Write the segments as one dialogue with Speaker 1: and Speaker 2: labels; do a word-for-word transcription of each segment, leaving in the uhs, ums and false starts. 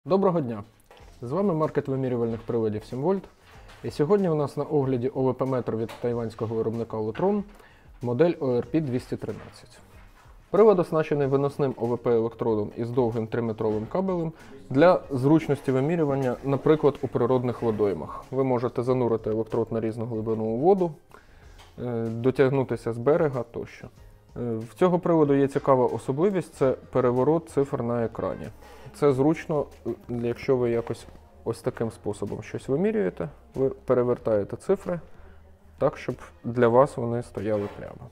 Speaker 1: Доброго дня! З вами маркет вимірювальних приладів сім вольт. І сьогодні у нас на огляді о ве пе-метр від тайванського виробника Lutron, модель о ер пі двісті тринадцять. Прилад оснащений виносним о ве пе-електродом із довгим триметровим кабелем для зручності вимірювання, наприклад, у природних водоймах. Ви можете занурити електрод на різну глибину у воду, дотягнутися з берега тощо. В цього приладу є цікава особливість – це переворот цифр на екрані. Це зручно, якщо ви якось ось таким способом щось вимірюєте, ви перевертаєте цифри так, щоб для вас вони стояли прямо.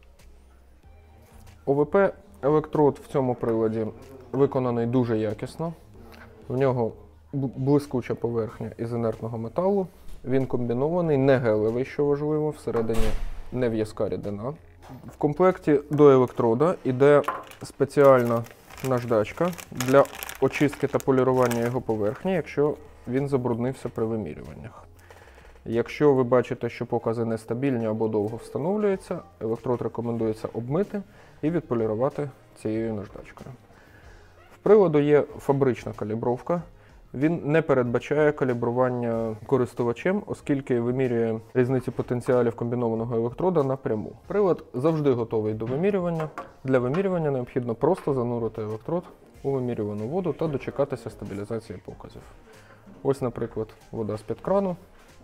Speaker 1: о ве пе-електрод в цьому приладі виконаний дуже якісно. В нього блискуча поверхня із інертного металу. Він комбінований, не гелевий, що важливо, всередині не в'язка рідина. В комплекті до електрода йде спеціальна наждачка для очистки та полірування його поверхні, якщо він забруднився при вимірюваннях. Якщо ви бачите, що покази нестабільні або довго встановлюються, електрод рекомендується обмити і відполірувати цією наждачкою. В приладу є фабрична калібровка. Він не передбачає калібрування користувачем, оскільки вимірює різниці потенціалів комбінованого електрода напряму. Прилад завжди готовий до вимірювання. Для вимірювання необхідно просто занурити електрод у вимірювану воду та дочекатися стабілізації показів. Ось, наприклад, вода з-під крану.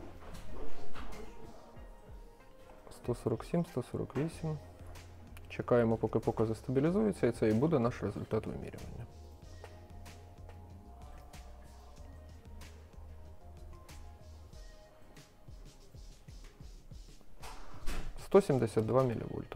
Speaker 1: сто сорок сім, сто сорок вісім. Чекаємо, поки покази стабілізуються, і це і буде наш результат вимірювання. сто сімдесят два мілівольта.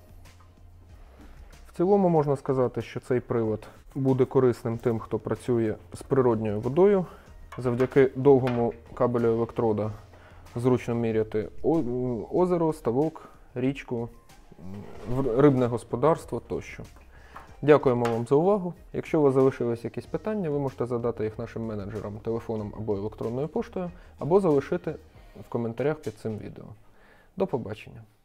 Speaker 1: В цілому можна сказати, що цей прилад буде корисним тим, хто працює з природньою водою. Завдяки довгому кабелю електрода зручно міряти озеро, ставок, річку, рибне господарство тощо. Дякуємо вам за увагу. Якщо у вас залишились якісь питання, ви можете задати їх нашим менеджерам телефоном або електронною поштою, або залишити в коментарях під цим відео. До побачення!